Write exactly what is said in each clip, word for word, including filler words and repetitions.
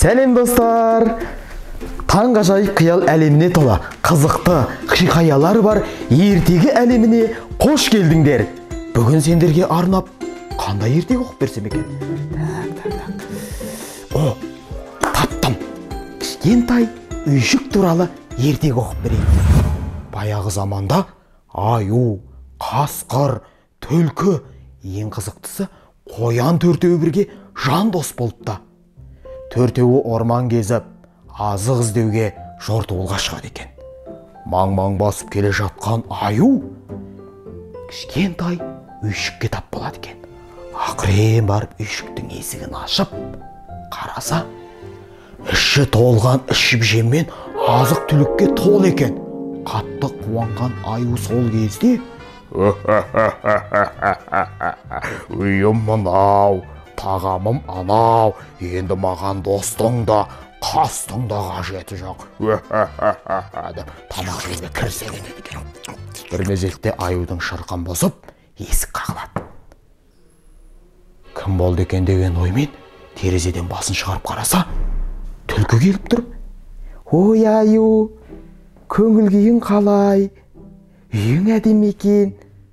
Сәлем достар! Таңғажайып қиял әлеміне тола қызықты хикаялар бар ертегі әлеміне қош келдіңдер. Бүгін сендерге арнап қандай ертегі оқып берсем екен? Так, так, так. О, таптым. Кішкентай үйшік туралы ертегі оқып берейін. Баяғы заманда аю, қасқыр, түлкі, ең қызықтысы қоян төртеуі бірге жан дос болыпты. Төртеуі орман кезіп, азық іздеуге жортуылға шығады екен. Маң-маң басып келе жатқан аю кішкентай үйшікке тап болады екен. Ақырын барып үйшіктің есігін ашып, қараса, іші толған ішіп жеммен азық түлікке тол екен. Қатты қуанған аю сол кезде үйім мынау, тағамым анау, енді маған достың да, қастың да қажеті жоқ деп тамақ жеуге кіріседі екен. Бір мезетте аюдың шырқын бұзып, есік қағылады. Кім болды екен деген оймен терезеден басын шығарып қараса, түлкі келіп тұр. Ой аю, көңіл күйің қалай? Үйің әдемі екен.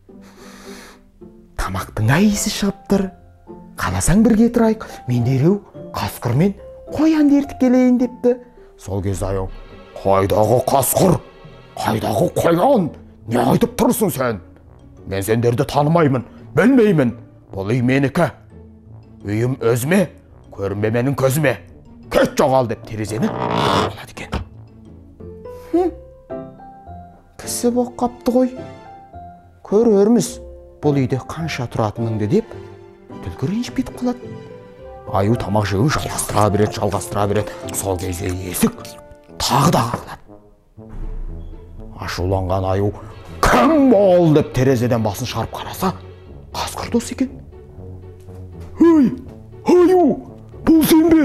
Тамақтың иісі шығып тұр. Қаласаң бірге тұрайық. Мен дереу қасқыр мен қоянды ертіп келейін депті. Сол кезде аю: қайдағы қасқыр? Қайдағы қоян? Не айтып тұрсың сен? Мен сендерді танымаймын, білмеймін. Бұл үй менікі. Үйім өзіме, көрінбе менің көзіме. Кет жоғал деп терезені болады екен. Кісі боқ қапты ғой. Көрерміз бұл үйде қанша тұратыныңды деп түлкі ренжіп кетіп қалады. Аю тамақ жеуін жалғастыра береді, жалғастыра береді. Сол кезде есік тағы да қағылады. Ашуланған аю: кім бол деп терезеден басын шығарып қараса, қасқыр дос екен. Ой, аю, бұл сен бе?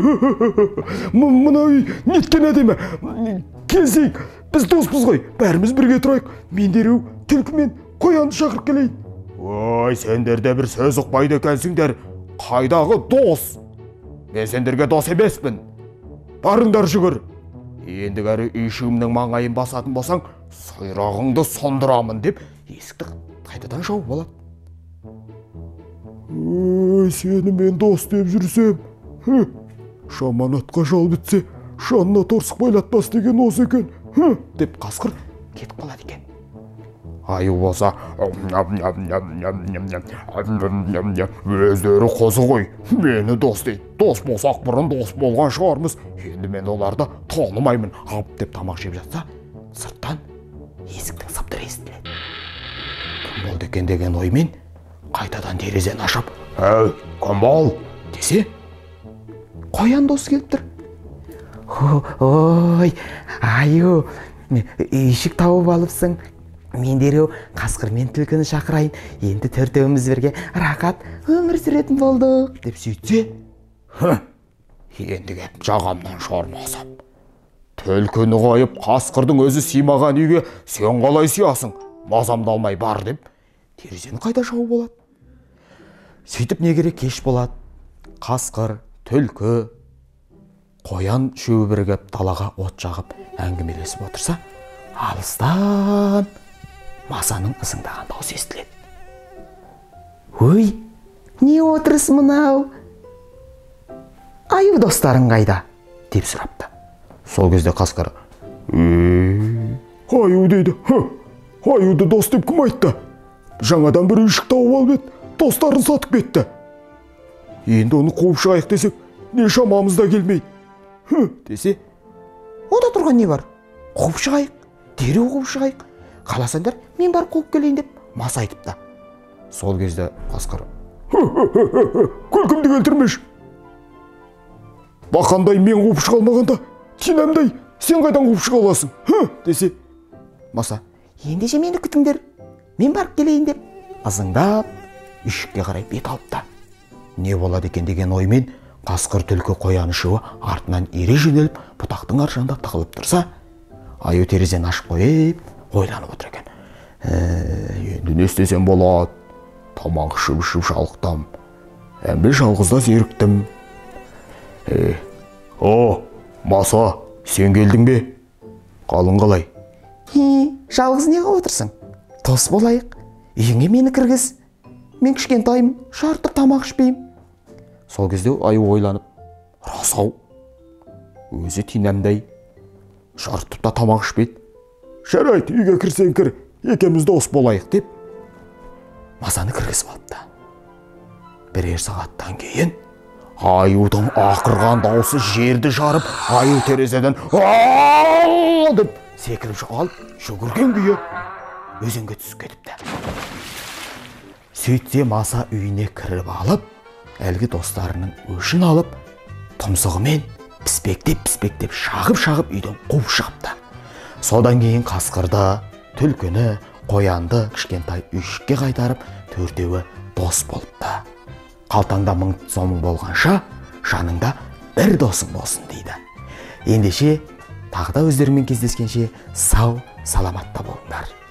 Мына үй неткен әдемі. Келсек, біз доспыз ғой, бәріміз бірге тұрайық. Мен дереу түлкі мен қоянды шақырып келейін. Ой, сендер де бір сөз ұқпайды екенсіңдер. Қайдағы дос? Мен сендерге дос емеспін. Барыңдар жүгір. Ендігәрі үйшігімнің маңайын басатын болсаң, сайрағыңды сондырамын деп есікті қайтадан жауып алады. Ой, сені мен дос деп жүрсем, жаманатқа жал бітсе, жанына торсық байлатпас деген осы екен деп қасқыр кетіп қалады екен. Аю болса: өздері қозы ғой, мені дос дейді. Дос болсақ бұрын дос болған шығармыз. Енді мен оларды танымаймын деп тамақ жеп жатса, сырттан есіктің сыбдыры естіледі. Кім болды екен деген оймен қайтадан терезені ашып: «Әй, кім бол?» десе, қоян досы келіп тұр. Ой, аю, үйшік тауып алыпсың. Мен дереу қасқыр мен түлкіні шақырайын. Енді төртеуміз бірге рақат өмір сүретін болдық деп сөйтсе, енді кеп жағамнан шормасам. Түлкіні қойып, қасқырдың өзі сыймаған үйге сен қалай сыясың? Мазамды алмай бар деп терезені қайта жауып болады. Сөйтіп не керек, кеш болады. Қасқыр, түлкі, қоян үшеуі бірігіп далаға от жағып әңгімелесіп отырса, алыстан Масаның ызыңдаған даусы естіледі. Ой, не отырыс мынау? Аю достарың қайда? деп сұрапты. Сол кезде қасқыр: аю дейді. Аюды дос деп кім айтты? Жаңадан бір үйшік тауып алып еді, достарын сатып кетті. Енді оны қуып шығайық десек, не шамамызда келмейді десе, ода тұрған не бар? Қуып шығайық, дереу қуып шығайық. Қаласаңдар, мен бар қуып келейін деп Маса айтыпты. Сол кезде қасқыр: күлкімді келтірмеш. Бақандай мен қуып шыға алмағанда, тинамдай сен қайдан қуып шыға аласың десе, Маса: ендеше мені күтіңдер, мен барып келейін деп ызыңдап үйшікке қарай бет алыпты. Не болады екен деген оймен қасқыр, түлкі, қоян үшеуі артынан ере жөнеліп бұтақтың аржағында тығылып тұрса, аю терезені ашып қойып ойланып отыр екен. Енді не істесем болады? Тамақ ішіп-ішіп жалықтым. Әмбе жалғызда зеріктім. О, Маса, сен келдің бе? Қалың қалай? Хи, жалғыз не қылып отырсың? Дос болайық. Үйіңе мені кіргіз. Мен кішкентайым, шартып тамақ ішпеймін. Сол кезде аю ойланып, рас-ау, өзі тинәмдай шартып та тамақ ішпейді. Жарайды, үйге кірсең кір, екеуміз дос болайық деп Масаны кіргізіп алыпты. Бірер сағаттан кейін аюдың ақырған даусы жерді жарып, аю терезеден «Ау!» деп секіріп шыға алып, жүгірген күйі өзенге түсіп кетіпті. Сөйтсе Маса үйіне кіріп алып, әлгі достарының өшін алып, тұмсығымен піспектеп-піспектеп шағып-шағып үйден қуып шығыпты. Содан кейін қасқырды, түлкіні, қоянды кішкентай үйшікке қайтарып, төртеуі дос болыпты. Қалтаңда мың сомың болғанша, жаныңда бір досың болсын дейді. Ендеше, тағы да өздеріңмен кездескенше сау, саламатта болыңдар.